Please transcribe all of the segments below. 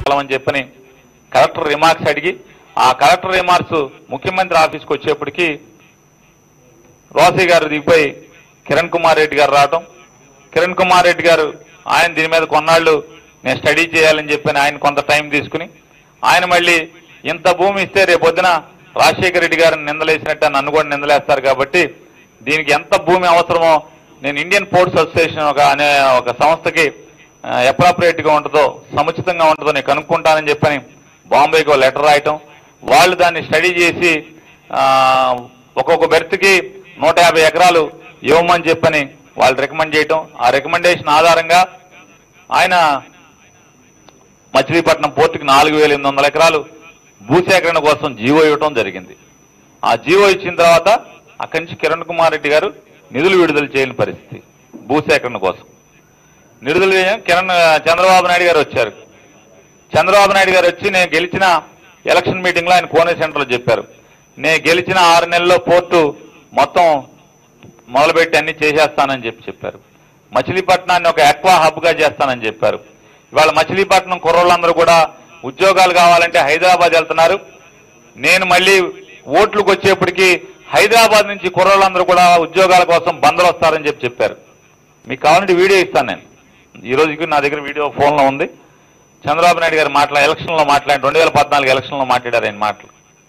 అని చెప్పని collector remarks అడిగి ఆ కలెక్టర్ రిమార్క్స్ ముఖ్యమంత్రి ఆఫీస్కి వచ్చేప్పటికి రోసయ్య గారు దిగిపోయి కిరణ్ కుమార్ రెడ్డి గారు రావటం, కిరణ్ కుమార్ రెడ్డి గారు ఆయన దీని మీద కొన్నాళ్ళు నేను స్టడీ చేయాలని చెప్పని ఆయన కొంత టైం తీసుకుని ఆయన మళ్ళీ ఇంత భూమి ఇస్తే రేపొద్దున రాజశేఖర రెడ్డి గారిని నిందలేసినట్టు నన్ను కూడా నిందలేస్తారు కాబట్టి దీనికి ఎంత భూమి అవసరమో నేను ఇండియన్ పోర్ట్స్ అసోసియేషన్ అనే ఒక సంస్థకి అప్రాప్రియేట్గా ఉంటుందో సముచితంగా ఉంటుందో నేను కనుక్కుంటానని చెప్పని బాంబేకి లెటర్ రాయటం, వాళ్ళు దాన్ని స్టడీ చేసి ఒక్కొక్క బెర్త్కి 150 ఎకరాలు ఇవ్వమని చెప్పని వాళ్ళు రికమెండ్ చేయటం, ఆ రికమెండేషన్ ఆధారంగా ఆయన మచిలీపట్నం పోర్టుకి 4,800 ఎకరాలు భూసేకరణ కోసం జీవో ఇవ్వటం జరిగింది. ఆ జీవో ఇచ్చిన తర్వాత అక్కడి నుంచి కిరణ్ కుమార్ రెడ్డి గారు నిధులు విడుదల చేయని పరిస్థితి. భూసేకరణ కోసం నిధులు చంద్రబాబు నాయుడు గారు వచ్చారు. చంద్రబాబు నాయుడు గారు వచ్చి నేను గెలిచిన ఎలక్షన్ మీటింగ్లో ఆయన కోనే సెంటర్లో చెప్పారు, నేను గెలిచిన 6 నెలల్లో పోర్టు మొత్తం మొదలుపెట్టి అన్ని చేసేస్తానని చెప్పారు. మచిలీపట్నాన్ని ఒక ఎక్వా హబ్గా చేస్తానని చెప్పారు. ఇవాళ మచిలీపట్నం కుర్రోళ్ళందరూ కూడా ఉద్యోగాలు కావాలంటే హైదరాబాద్ వెళ్తున్నారు. నేను మళ్ళీ ఓట్లకు వచ్చేప్పటికి హైదరాబాద్ నుంచి కుర్రోళ్ళందరూ కూడా ఉద్యోగాల కోసం బందరు వస్తారని చెప్పారు. మీకు కావాలంటే వీడియో ఇస్తాను నేను, ఈ రోజుకి నా దగ్గర వీడియో ఫోన్లో ఉంది. చంద్రబాబు నాయుడు గారు ఎలక్షన్లో మాట్లాడి 2014 ఎలక్షన్లో మాట్లాడారు ఆయన మాటలు.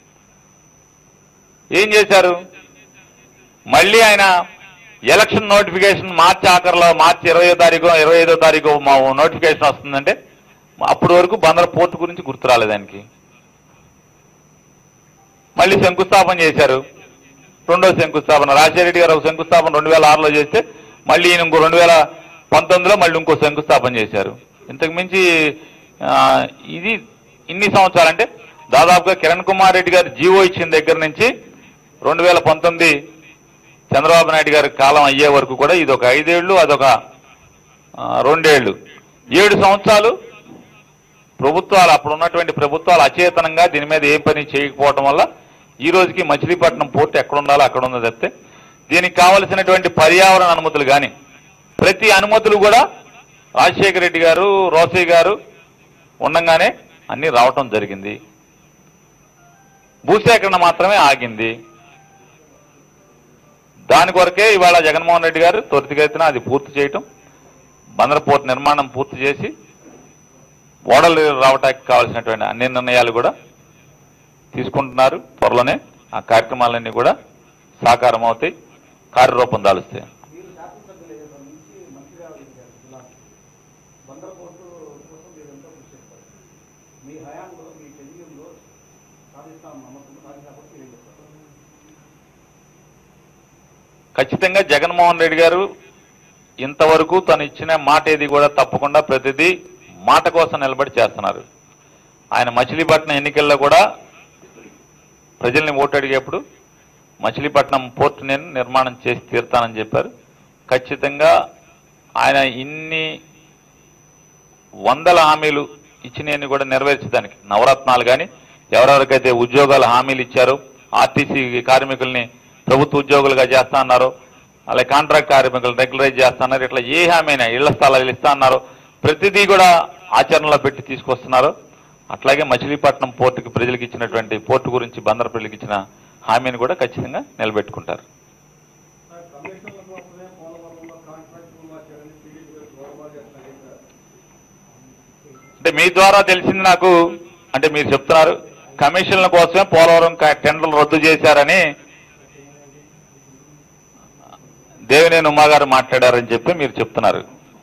ఏం చేశారు? మళ్ళీ ఆయన ఎలక్షన్ నోటిఫికేషన్ మార్చి ఆఖరిలో మార్చి 25వ తారీఖు నోటిఫికేషన్ వస్తుందంటే అప్పటి వరకు బందర్ పోర్టు గురించి గుర్తు రాలేదు ఆయనకి. మళ్ళీ శంకుస్థాపన చేశారు. రెండో శంకుస్థాపన రాజశేఖర రెడ్డి గారు ఒక శంకుస్థాపన 2006లో చేస్తే మళ్ళీ ఈయన ఇంకో 2019లో మళ్ళీ ఇంకో శంకుస్థాపన చేశారు. ఇంతకు మించి ఇది ఇన్ని సంవత్సరాలంటే దాదాపుగా కిరణ్ కుమార్ రెడ్డి గారు జీవో ఇచ్చిన దగ్గర నుంచి 2019 చంద్రబాబు నాయుడు గారి కాలం అయ్యే వరకు కూడా ఇది ఒక 5 ఏళ్ళు, అదొక 2 ఏళ్ళు, 7 సంవత్సరాలు ప్రభుత్వాలు అప్పుడు ఉన్నటువంటి ప్రభుత్వాలు అచేతనంగా దీని మీద ఏ పని చేయకపోవడం వల్ల ఈ రోజుకి మచిలీపట్నం పోర్టు ఎక్కడ ఉండాలో అక్కడ ఉందో చెప్తే దీనికి కావలసినటువంటి పర్యావరణ అనుమతులు కానీ ప్రతి అనుమతులు కూడా రాజశేఖర రెడ్డి గారు రోసయ్య గారు ఉండగానే అన్ని రావటం జరిగింది. భూసేకరణ మాత్రమే ఆగింది. దాని కొరకే ఇవాళ జగన్మోహన్ రెడ్డి గారు త్వరితగతిన అది పూర్తి చేయటం, బందర్ పోర్టు నిర్మాణం పూర్తి చేసి ఓడలు రావటానికి కావాల్సినటువంటి అన్ని నిర్ణయాలు కూడా తీసుకుంటున్నారు. త్వరలోనే ఆ కార్యక్రమాలన్నీ కూడా సాకారం అవుతాయి, కార్యరూపం దాలుస్తాయి. ఖచ్చితంగా జగన్మోహన్ రెడ్డి గారు ఇంతవరకు తను ఇచ్చిన మాట ఏది కూడా తప్పకుండా ప్రతిదీ మాట కోసం నిలబడి చేస్తున్నారు. ఆయన మచిలీపట్నం ఎన్నికల్లో కూడా ప్రజల్ని ఓటు అడిగేప్పుడు మచిలీపట్నం పోర్టు నేను నిర్మాణం చేసి తీరుతానని చెప్పారు. ఖచ్చితంగా ఆయన ఇన్ని వందల హామీలు ఇచ్చినవన్నీ కూడా నెరవేర్చడానికి నవరత్నాలు కానీ ఎవరెవరికైతే ఉద్యోగాల హామీలు ఇచ్చారో ఆర్టీసీ కార్మికుల్ని ప్రభుత్వ ఉద్యోగులుగా చేస్తా అన్నారు, అలాగే కాంట్రాక్ట్ కార్మికులు రెగ్యులరైజ్ చేస్తున్నారు, ఇట్లా ఏ హామీ అయినా ఇళ్ల స్థలాలు ఇస్తా అన్నారు, ప్రతిదీ కూడా ఆచరణలో పెట్టి తీసుకొస్తున్నారు. అట్లాగే మచిలీపట్నం పోర్టుకి ప్రజలకు ఇచ్చినటువంటి పోర్టు గురించి బందర్ ప్రజలకు ఇచ్చిన హామీని కూడా ఖచ్చితంగా నిలబెట్టుకుంటారు. అంటే మీ ద్వారా తెలిసింది నాకు, అంటే మీరు చెప్తున్నారు కమిషన్ల కోసమే పోలవరం టెండర్లు రద్దు చేశారని దేవినేని ఉమా గారు మాట్లాడారని చెప్పి మీరు చెప్తున్నారు.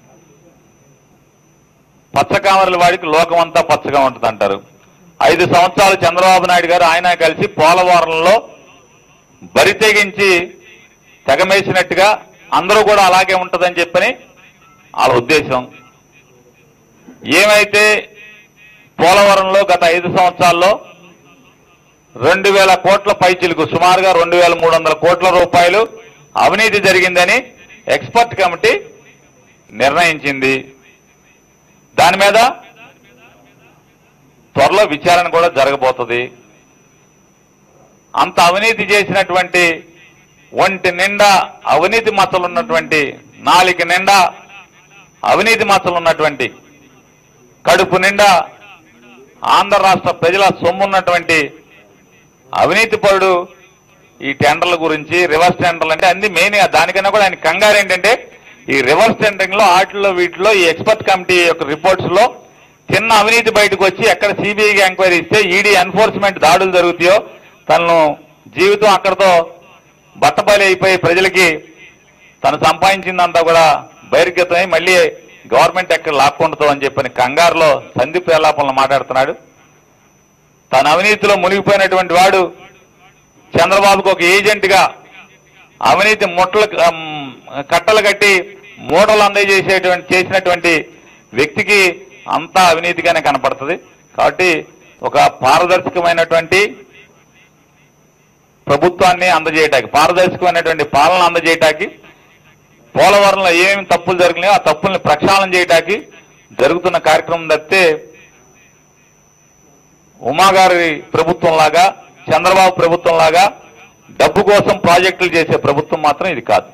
పచ్చకామరుల వాడికి లోకం అంతా పచ్చగా ఉంటుంది అంటారు. 5 సంవత్సరాలు చంద్రబాబు నాయుడు గారు ఆయన కలిసి పోలవరంలో బరి తెగించి తెగమేసినట్టుగా అందరూ కూడా అలాగే ఉంటుందని చెప్పని వాళ్ళ ఉద్దేశం. ఏమైతే పోలవరంలో గత 5 సంవత్సరాల్లో 2,000 కోట్ల పైచిలకు సుమారుగా 2,300 కోట్ల రూపాయలు అవినీతి జరిగిందని ఎక్స్పర్ట్ కమిటీ నిర్ణయించింది. దాని మీద త్వరలో విచారణ కూడా జరగబోతుంది. అంత అవినీతి చేసినటువంటి ఒంటి నిండా అవినీతి మచ్చలున్నటువంటి, నాలిక నిండా అవినీతి మచ్చలున్నటువంటి, కడుపు నిండా ఆంధ్ర రాష్ట్ర ప్రజల సొమ్మున్నటువంటి అవినీతి పరుడు ఈ టెండర్ల గురించి, రివర్స్ టెండర్లు అంటే అన్ని మెయిన్. దానికన్నా కూడా ఆయన కంగారు ఏంటంటే ఈ రివర్స్ టెండరింగ్ లో వాటిలో వీటిలో ఈ ఎక్స్పర్ట్ కమిటీ యొక్క రిపోర్ట్స్ లో చిన్న అవినీతి బయటకు వచ్చి ఎక్కడ సిబిఐకి ఎంక్వైరీ ఇస్తే ఈడీ ఎన్ఫోర్స్మెంట్ దాడులు జరుగుతాయో తనను జీవితం అక్కడతో బట్టబయలు అయిపోయి ప్రజలకి తను సంపాదించిందంతా కూడా బహిర్గతమై మళ్ళీ గవర్నమెంట్ ఎక్కడ లాక్కుంటుందో అని చెప్పని కంగారులో సందీప్ ప్రలాపంలో మాట్లాడుతున్నాడు. తన అవినీతిలో మునిగిపోయినటువంటి వాడు చంద్రబాబుకు ఒక ఏజెంట్గా అవినీతి కట్టలు కట్టి మూటలు చేసినటువంటి వ్యక్తికి అంతా అవినీతిగానే కనపడుతుంది. కాబట్టి ఒక పారదర్శకమైనటువంటి ప్రభుత్వాన్ని అందజేయటానికి, పారదర్శకమైనటువంటి పాలన అందజేయటానికి, పోలవరంలో ఏమేమి తప్పులు జరిగినాయో ఆ తప్పుల్ని ప్రక్షాళన చేయటానికి జరుగుతున్న కార్యక్రమం తప్పితే ఉమాగారి ప్రభుత్వం లాగా, చంద్రబాబు ప్రభుత్వం లాగా డబ్బు కోసం ప్రాజెక్టులు చేసే ప్రభుత్వం మాత్రం ఇది కాదు.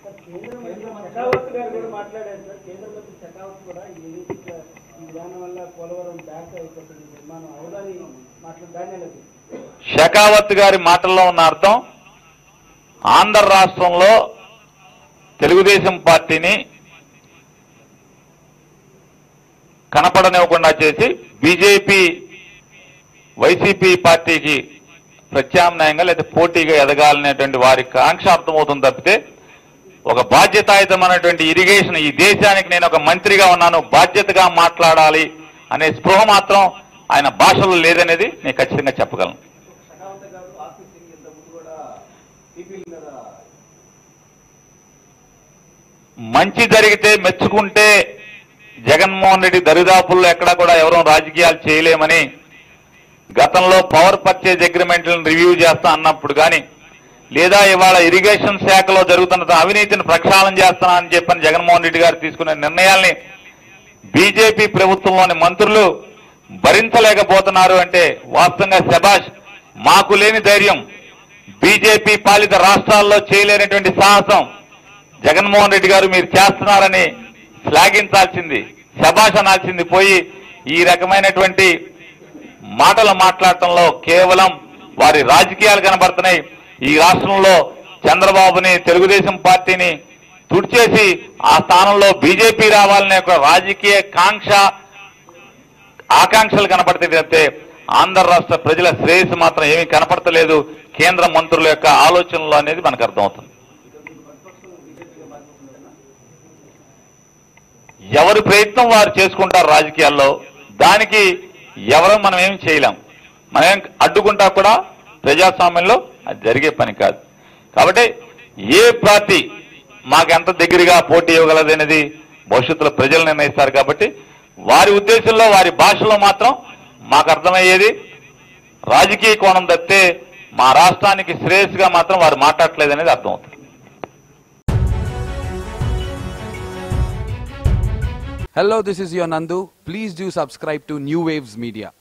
షెకావత్ గారి మాటల్లో ఉన్న అర్థం ఆంధ్ర రాష్ట్రంలో తెలుగుదేశం పార్టీని కనపడనివ్వకుండా చేసి బీజేపీ వైసీపీ పార్టీకి ప్రత్యామ్నాయంగా లేదా పోటీగా ఎదగాలనేటువంటి వారి కాంక్ష అర్థమవుతుంది తప్పితే ఒక బాధ్యతాయుతమైనటువంటి ఇరిగేషన్, ఈ దేశానికి నేను ఒక మంత్రిగా ఉన్నాను, బాధ్యతగా మాట్లాడాలి అనే స్పృహ మాత్రం ఆయన భాషలో లేదనేది నేను ఖచ్చితంగా చెప్పగలను. మంచి జరిగితే మెచ్చుకుంటే జగన్మోహన్ రెడ్డి దరిదాపుల్లో ఎక్కడా కూడా ఎవరూ రాజకీయాలు చేయలేమని గతంలో పవర్ పర్చేజ్ అగ్రిమెంట్లను రివ్యూ చేస్తా అన్నప్పుడు కానీ, లేదా ఇవాళ ఇరిగేషన్ శాఖలో జరుగుతున్న అవినీతిని ప్రక్షాళన చేస్తానా అని చెప్పని జగన్మోహన్ రెడ్డి గారు తీసుకునే నిర్ణయాల్ని బీజేపీ ప్రభుత్వంలోని మంత్రులు భరించలేకపోతున్నారు అంటే వాస్తవంగా శభాష్. మాకు లేని ధైర్యం, బీజేపీ పాలిత రాష్ట్రాల్లో చేయలేనటువంటి సాహసం జగన్మోహన్ రెడ్డి గారు మీరు చేస్తున్నారని శ్లాఘించాల్సింది, శభాష్ అనాల్సింది పోయి ఈ రకమైనటువంటి మాటలు మాట్లాడటంలో కేవలం వారి రాజకీయాలు కనబడుతున్నాయి. ఈ రాష్ట్రంలో చంద్రబాబుని, తెలుగుదేశం పార్టీని తుడిచేసి ఆ స్థానంలో బీజేపీ రావాలనే ఒక రాజకీయ ఆకాంక్షలు కనపడితే తప్పితే ఆంధ్ర రాష్ట్ర ప్రజల శ్రేయస్సు మాత్రం ఏమీ కనపడతలేదు కేంద్ర మంత్రుల యొక్క ఆలోచనలు అనేది మనకు అర్థమవుతుంది. ఎవరి ప్రయత్నం వారు చేసుకుంటారు రాజకీయాల్లో, దానికి ఎవరో మనం ఏం చేయలేం. మనం అడ్డుకుంటా కూడా ప్రజాస్వామ్యంలో అది జరిగే పని కాదు. కాబట్టి ఏ పార్టీ మాకెంత దగ్గరగా పోటీ ఇవ్వగలదు అనేది భవిష్యత్తులో ప్రజలు నిర్ణయిస్తారు. కాబట్టి వారి ఉద్దేశంలో, వారి భాషలో మాత్రం మాకు అర్థమయ్యేది రాజకీయ కోణం తప్పితే మా రాష్ట్రానికి శ్రేయస్సుగా మాత్రం వారు మాట్లాడలేదు అనేది అర్థమవుతుంది. Hello, this is your Nandu. Please do subscribe to New Waves Media.